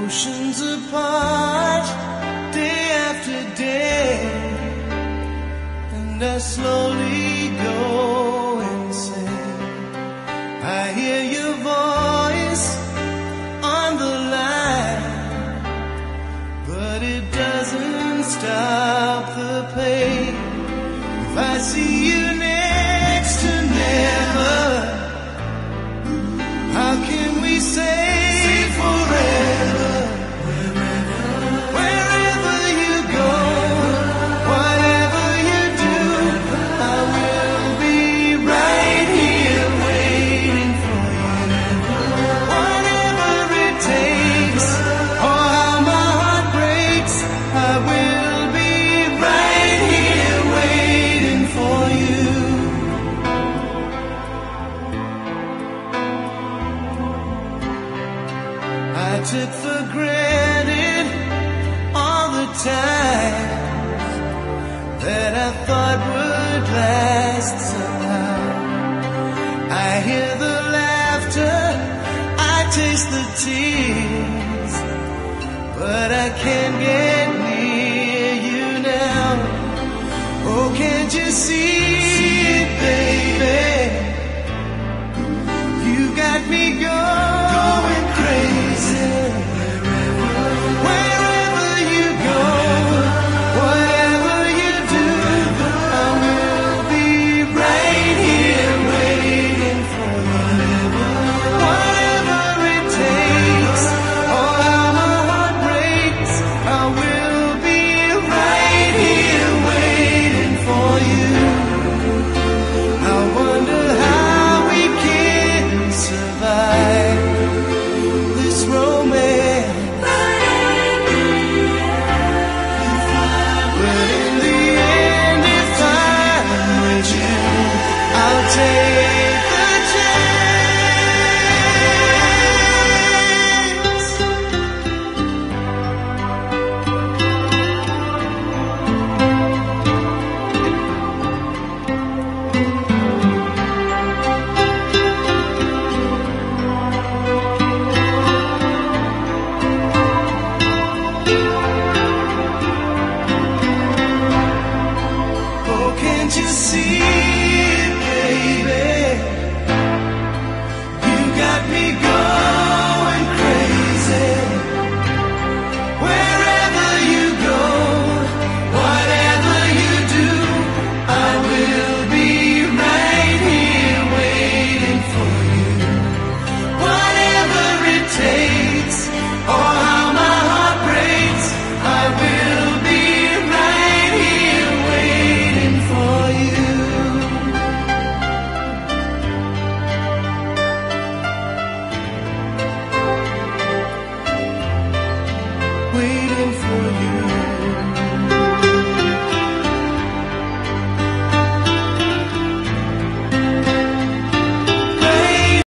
Oceans apart, day after day, and I slowly go insane. I hear your voice on the line, but it doesn't stop the pain. If I see you next to never, how can we say forever? Wherever you go, whatever you do, I will be right here waiting for you. Whatever it takes, or how my heart breaks, I will be right here waiting for you. I took for granted all the time that I thought would last somehow. I hear the laughter, I taste the tears, but I can't get near you now. Oh, can't you see it, baby? You got me going crazy. Wherever you go, whatever you do, I will be right here waiting for you. Whatever it takes, or how my heart breaks, I will be right here waiting for you. I wonder how we can survive this romance. But in the end, if I'm with you, I'll take the chance. Oh, can't you see it, baby? You got me going crazy. Wherever you go, whatever you do, I will be right here waiting for you. Whatever it takes, or how my heart breaks, I will be right here waiting for you. Waiting for you.